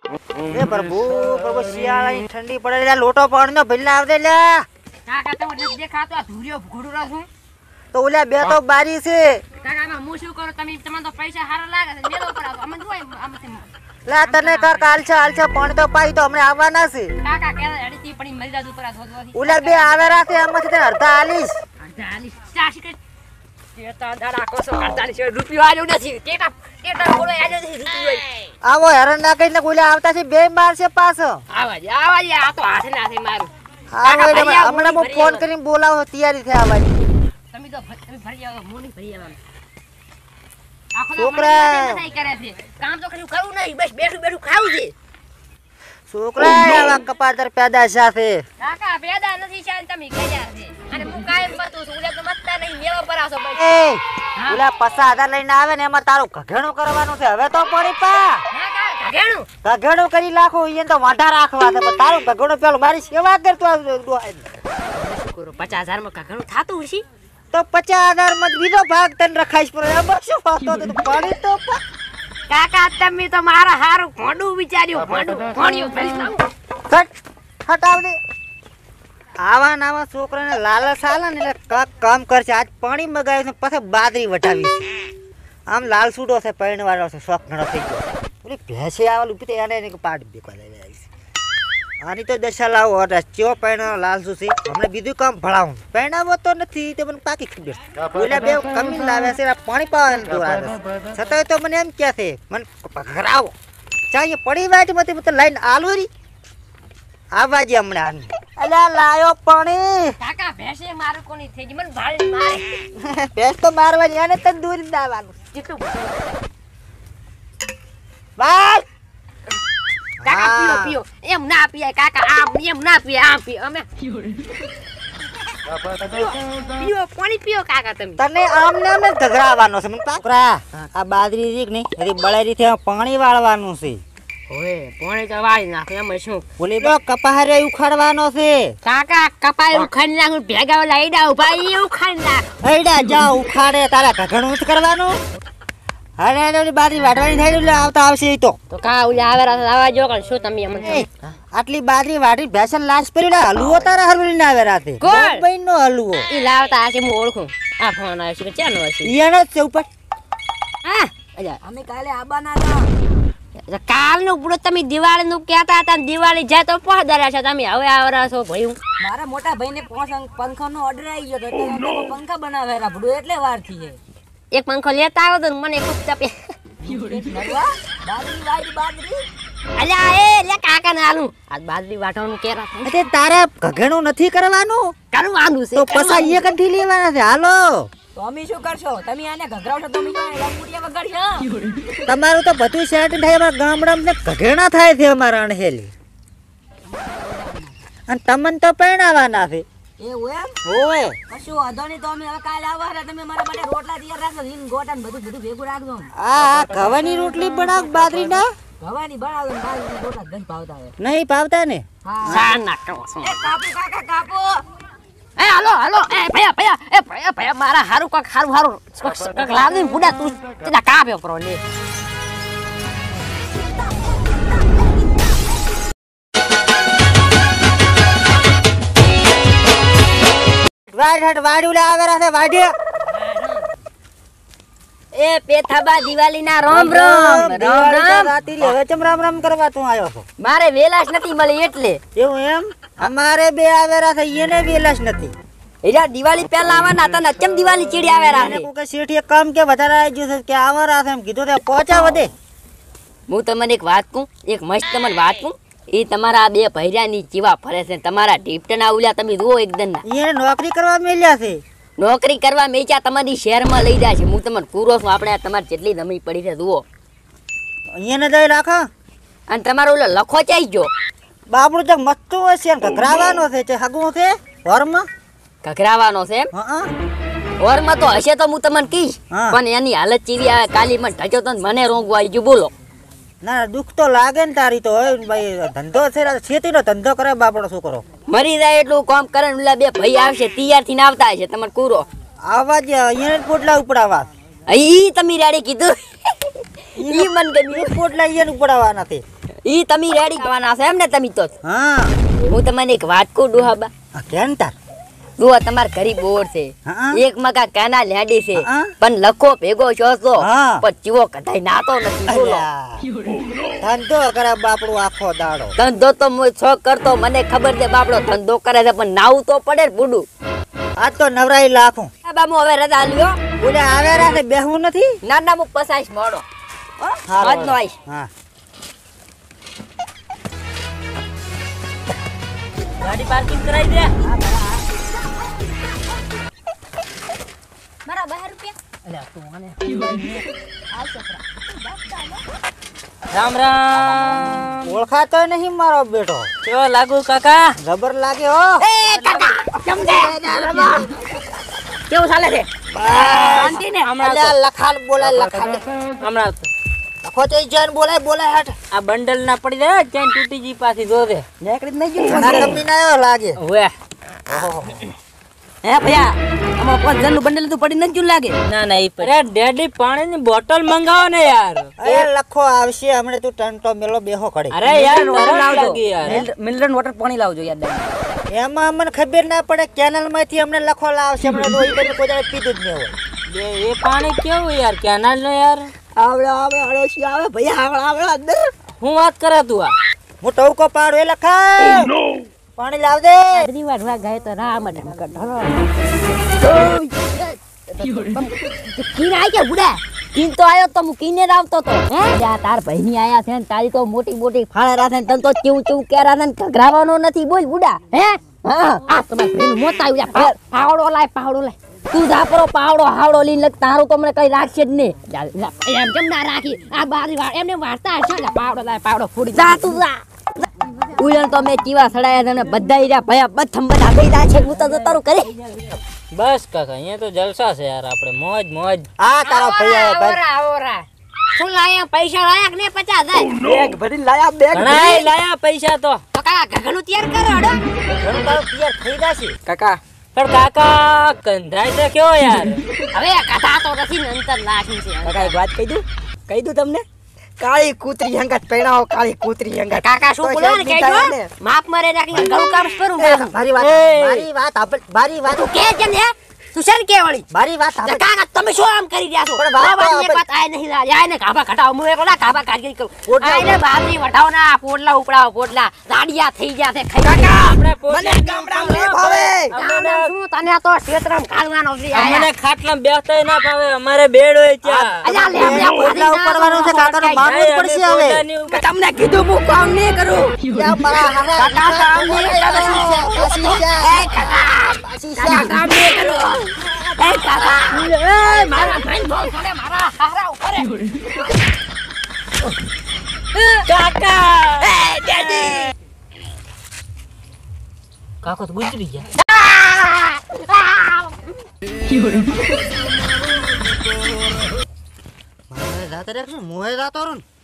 એ પ્રભુ પ્રભુ શિયાળાની ઠંડી પડે લે લોટો પાણીનો ભઈલા આવદે લે કાકા તમે નથી દેખાતો આ ધૂરિયો ઘોડું રાખું તો ઓલા બે તો બારી છે કાકા આમાં હું શું કરું તમે તમને તો પૈસા હારા લાગે છે મેલો પડાવો અમને જોય આમાંથી લા તને કર કાલછા પાણી તો પાઈ તો હમણે આવવાના છે કાકા કે હડીતી પડી મરી જાદુ પર ધોધવાથી ઓલા બે આવેરા છે એમાંથી તને અડધા આલીશ ચાશી કે કેતા દાડા કોસો 48 રૂપિયો આલ્યો નથી કેટા બોલો આલ્યો નથી રૂપિયો આવો હેરાન ના કરીને ઓલા આવતા છે બે માર છે પાછો આવાજે આ તો હાથે નાથે મારું હમણાં હું ફોન કરીને બોલાવો તૈયારી થઈ આવવાની તમે ભરી આવો મોની ભરી આવવાનું આખો છોકરા નહીં કરે છે કામ તો કશું કરવું નહીં બસ બેઠું ખાવું છે છોકરા આવા કપાતર પેદા સાથે કાકા પેદા નથી શાન તમે ગયા છે અને હું કાયમ મતું છું ઓલા તો મતતા નહીં મેવા પરાસો બસ એ ઓલા 50,000 લઈને આવે ને એમાં તારું ઘઘેણું કરવાનું છે હવે તો પડી પા ઘઘેણું કરી લાખો ઈ તો વાઢા રાખવા છે પણ તારું ઘઘેણું પેલું મારી સેવા કરતો કરો 50,000 માં ઘઘેણું થાતું હશે તો 50,000 માં બીજો ભાગ તને રખાઈશ પર એમાં શું વાતો તો પડી તો કાકા તમે તો મારા હારું ઘોડું વિચાર્યું ઘોડ્યું હટાવ દે આવા છોકરાને લાલચ આલે ને એટલે કામ કરશે આજ પાણી મગાવ્યું છે પછી બાદરી વટાવી છે આમ લાલ સૂડો છે પૈણવાળો છે શોખ ઘણો થઈ ગયો ઓલી ભેંસે આવેલું પીતે એને પાટ બેકો આવી છે આની તો દશા લાવો અરે ચો પૈણો લાલ શું છે હમણાં બીજું કામ ભણાવું પૈણાવો તો નથી તે મને પાકી ખબર ઓલા બે કમી લાવે છે પાણી પાવાનું દૂર આવે છે છતાંય તો મને એમ કહે છે મને ઘરાવો ચાહીએ પડી વાટમાંથી મને લાઈન આલુરી આવાજી હમણાં અલ્યા લાયો પાણી કાકા ભેંસે મારું કોની થઈ ગઈ મને ભાળી મારે ભેંસ તો મારવાની આને તને દૂરી દાવાનું કેટલું બાલ કાકા પીઓ એમ ના પીએ કાકા આમ એમ ના પીએ આમ પીએ અમે પીઓ પાણી પીઓ કાકા તમે તને આમ ને આમ ઘઘરાવાનો છે મને છોકરા આ બાદરી રીક નહીં હરી બળેરી થી પાણી વાળવાનું છે ઓએ પાણી તો વાળી નાખ એમ શું બોલી બો કપાહરે ઉખાડવાનો છે કાકા કપાય ઉખાડી નાખ ભેગા લાઈડા ઉભા ઈ ઉખાડી નાખ એડા જા ઉખાડે તારા ઘઘણું જ કરવાનું અરે એની બાદરી વાટવાની થાય એટલે આવતા આવશે ઈ તો કા ઓલા આવા જો કર શું તમે અમને આટલી બાદરી વાટી ભેસન લાશ પડી હલવો તારા હરવલી ના આવે રાતે બઈન નો હલવો ઈ લાવતા આશે હું ઓળખું આ ફોન આવે છે ચાનો હશે ઈયાનો જ છે ઉપર હા અજા અમે કાલે આબાના હતા કાલ નું પૂરો તમે દિવાળી નું કહેતા હતા દિવાળી જાય તો પહોંચાડ્યા છે તમે હવે આવરા છો ભાઈ મારા મોટા ભાઈને પંખા નો ઓર્ડર આવી ગયો તો એટલે પંખા બનાવેલા ભડું એટલે વાર થી છે એક પંખો લેતા આવો તો મને ખૂબ ચપે બાદરી અલ્યા એ લે કાકા ને આલું આ બાદરી વાટવાનું કેરા અરે તારે ઘઘેણું નથી કરવાનું કરવાનું છે તો પછી એ કંઠી લેવાના છે હાલો તો અમે શું કરશો તમે આને ઘઘરાવશો તમે લંગુડિયા વગાડશો તમારું તો બધું સેટ થાય અમારા ગામડામાં ને ઘઘેણા થાય છે અમારા અણહેલી અને તમને તો પરણાવાના છે એવું એમ ઓય કશું વાંધો નહીં તો અમે હવે કાલે આવવાના તમે મારા માટે રોટલા તૈયાર રાખજો રીંગ ગોટા ને બધું ભેગું રાખજો આ ઘવાની રોટલી બનાવ બાદરીના ગવાની બનાવજો ને બાજરીના રોટલા ગંજ ભાવતા હોય નહીં ભાવતા ને હા સાન ના કરો એ કાપુ કાકા કાપુ એ હાલો એ ભયા મારા હારું કોક હારું લાવી બુડા તું તેના કાપ્યો pro લે વાડુલા આવેરા છે વાડ્યા એ પેથાબા દિવાળી ના રામ રામ રાતી હવે ચમ રામ રામ કરવા તું આવ્યો છો મારે વેલાશ નથી મળી એટલે એવું એમ અમારે બે આવેરા છે એને વેલાશ નથી એલા દિવાળી પહેલા આવવાના હતા ને ચમ દિવાળી ચીડી આવેરા એને કોઈ શેઠીએ કામ કે વધારે આવી ગયું છે કે આવરા છે એમ કીધું તે પહોંચા વધે હું તમને એક વાત કહું એક મસ્ત તમને વાત કહું એ તમારા બે ભૈરાની જીવા ફરે છે તમારા ટીપટના ઉલ્યા તમે જુઓ એકદમ ના એને નોકરી કરવા મેલ્યા છે નોકરી કરવા મેચ્યા તમારી શહેરમાં લઈ જાય છે હું તમને પૂરો છું આપણે તમારે જેટલી જમી પડી છે જુઓ અહીંયા જઈ રાખો અને તમારો ઓલો લખો ચાઈ ગયો બાબડું તો મસ્ત હશે ઘઘરાવાનો છે હગું છે ઘરમાં ઘઘરાવાનો છે હા ઓરમાં તો હશે તો હું તમને કહીશ પણ એની હાલત ચીવી આવે કાલી મને ઢચો તો મને રોંગવા આવી ગયું બોલો ના દુઃખ તો લાગે ને તારી તો ભાઈ ધંધો છે ખેતીનો ધંધો કરે બાપડો શું કરો મરી જાય એટલું કામ કરે ને ઓલા બે ભાઈ આવશે તૈયાર થઈને આવતા હશે તમારે કૂરો આવા જ અહીંયા પોટલા ઉપડાવા ઈ તમે રેડી કીધું ઈ મન ગમ્યું પોટલા અહીંયા ઉપડાવા નથી ઈ તમે રેડી કરવાના છે એમ ને તમે તો હા હું તમને એક વાત કહું ડોહાબા આ કેમ તાર ડોહા તમાર ઘરી બોર છે હા. એક મગા કાના લેડી છે હા. પણ લખો ભેગો છો તો હા. પણ ચીવો કઢાઈ નાતો નથી બોલો અલ્યા, ધંધો કરે બાપડું આખો દાડો ધંધો તો હું શોખ કરતો મને ખબર છે બાપડો ધંધો કરે છે પણ નાવું તો પડે ને બુડું આજ તો નવરાઈ લાખું આ બામુ હવે રજા લ્યો બોલે આવે રાતે બેહવું નથી ના ના હું પસાઈશ મોડો હારું, આજ નો આઈશ હા ગાડી પાર્કિંગ કરાવી દે. મારા 12 રૂપિયા અલ્યા તું આને રામ રામ. ઓળખાતો નહીં મારો બેટો કેવો લાગુ કાકા? જબર લાગે હો એ કાકા સમજે કેવું ચાલે છે શાંતિ ને અલ્યા, લખાણ બોલાય લખાણ હમણાં લખો તો જન બોલાય હટ આ બંડલ ના પડી જાય ચેન તૂટી જી પાછી જો દે. નેકડી જ નહીં ગયું ઘણા કંપની ના લાગે ઓએ હે ભૈયા આમાં 5 જણનું બંડલ તો પડી નથી લાગે ના ના ઈ અરે ડેડી પાણીની બોટલ મંગાવો ને યાર. અરે લખો આવશે હમણે તું ટંટો મેલો બેહો કડી અરે યાર તરસ લાગી યાર. મિનરલ વોટર પાણી લાવજો યાર એમાં મને ખબર ના પડે કેનલ માંથી અમને લખો લાવશે હમણાં તો ઈ તમે કોઈ દાડે પીધું જ નહીં હોય એ પાણી કેવું યાર કેનાલ નો યાર. આવડે અડોશી આવે ભૈયા આવડે અંદર હું વાત કરે તું આ? હું ટવકો પાડો એ લખા પાણી લાવ દે ઘણી વાર વા ગયે તો રામ ને કીન આઈ કે બુડા કીન તો આયો તો હું કીને જ આવતો તો હે જા તાર ભાઈની આયા છે ને તારી તો મોટી મોટી ફાળે રાખે ને તન તો કેવું કેવું કેરા ને ઘઘરાવાનો નથી બોલ બુડા હે હા આ તમાર ભાઈનું મોત આવ્યું જા પાવડો લાય તું જા પરો પાવડો હાવડો લઈને લગ તારું તો મને કઈ રાખશે જ નહીં એમ કેમ ના રાખી આ બારી વાર એમને વાર્તા હશે ને પાવડો લાય પાવડો ફોડી જા તું જા ઉલન તો મે ચીવા સડાયા છે ને બધાય રહ્યા ભયા બથમ બધા બેડા છે હું તો જતારું કરી બસ કાકા અહીંયા તો જલસા છે યાર આપણે મોજ મોજ. આ તારો ભૈયા ભાઈ આવરા શું લાયા પૈસા લાયા કે ને 50,000 બેગ ભરી લાયા બેગ ઘણાય લાયા પૈસા તો. તો કાકા ઘણું તૈયાર કરો હડો ઘણું તારો તૈયાર થઈ જશે કાકા પણ કાકા કંધાય છે કેવો યાર. હવે કથા તો નથી ને અંતર નાખી છે કાકા એક વાત કહી દઉં તમને કાળી કૂતરી હંગાત પહેણાવો કાળી કૂતરી હંગાત કાકા શું બોલો ને કહેજો માપ મારે રાખી ઘણું કામ કરું પાછું મારી વાત તું કે કેમ હે તું શેર કે વળી મારી વાત સાંભળ. કાકા તમે શું આમ કરી રહ્યા છો પણ વાત તો બાબા એક વાત આય નહીં આય ને કાબા ઘટાવ હું એકલા કાબા કાઢી કરું આય ને બાબરી વટાવ ના પોડલા ઉપડાવ પોડલા દાડિયા થઈ ગયા છે ખાઈ આપણે મને ગામડામાં નહીં ભાવે કાકા શું તને તો ક્ષેત્રમાં કાઢવાનો છે અમને ખાટલામાં બેસતાય ના ભાવે અમારે બેડ હોય ત્યાં. અલ્યા લે લે પોટલા ઉપરવાનું છે કાકાનું માનવું જ પડશે હવે પોતાની ઉપર તમને કીધું હું કામ નહીં કરું ત્યાં મારા હારા કાકા કામ નહીં પાછી જા. કામ નહીં કરું એ કાકા એ મારા ભાઈ બોલ કરે મારા હારા ઉપર કાકા એ ડેડી કાકો તો ગુજરી ગયા. મારે જાતે રાખશું મોહે જાતો રહું ને